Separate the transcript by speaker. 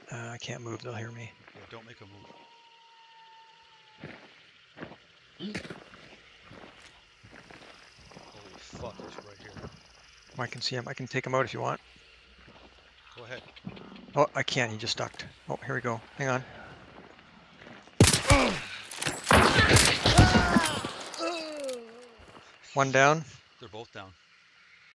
Speaker 1: I can't move, they'll hear me.
Speaker 2: Yeah, don't make a move. Holy fuck, he's right here.
Speaker 1: Oh, I can see him. I can take him out if you want.
Speaker 2: Go ahead.
Speaker 1: Oh, I can't. He just ducked. Oh, here we go. Hang on. One down.